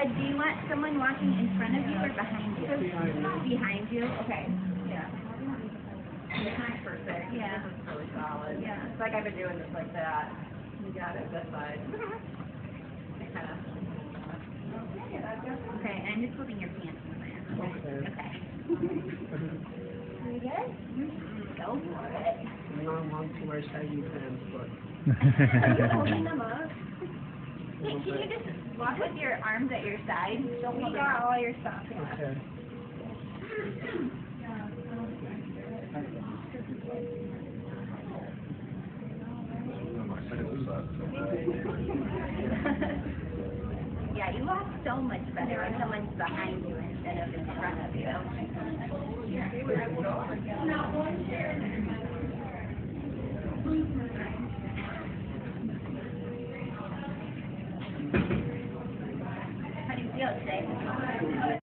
Do you want someone walking in front of you or behind you? Behind me. Behind you? Okay. Yeah. Perfect. Yeah. This is really solid. Yeah. It's like I've been doing this like that. You got it this side. I kind of. Okay, and I'm just holding your pants in there. Okay. Okay. You good? Go for it. Mom wants to wear saggy pants, but... Are you holding them up? Hey, can you just walk with your arms at your side? Don't we got all your stuff. Okay. Yeah, you walk so much better when someone's behind you instead of in front of you. How do you feel today?